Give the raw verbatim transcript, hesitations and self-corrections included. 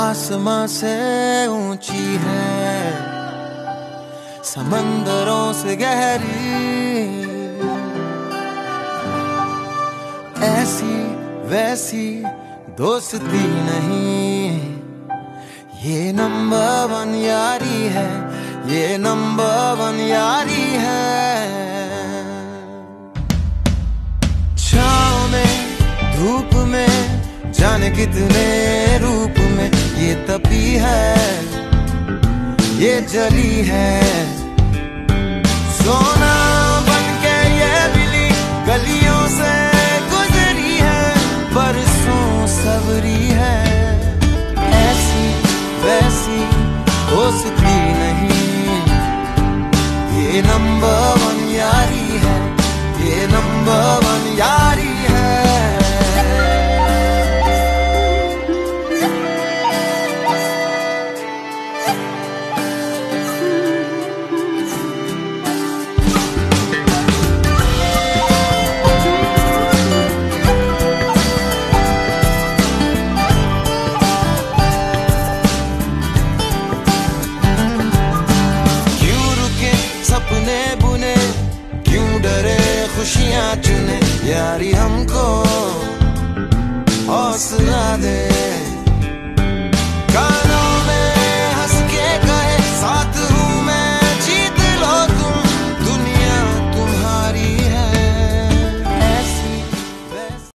आसमां से ऊंची है, समंदरों से गहरी, ऐसी वैसी दोस्ती नहीं, ये नंबर वन यारी है, ये नंबर वन यारी है। छाँव में धूप में जाने कितने रूप में ये तपी है, ये जली है, सोना बनके ये बिली गलियों से गुजरी है, बरसों सबरी है, ऐसी वैसी दोस्ती नहीं, ये नंबर वन यारी है, ये नंबर वन यारी है। सपने बुने क्यों डरे खुशियां चुने, यारी हमको हौसला दे।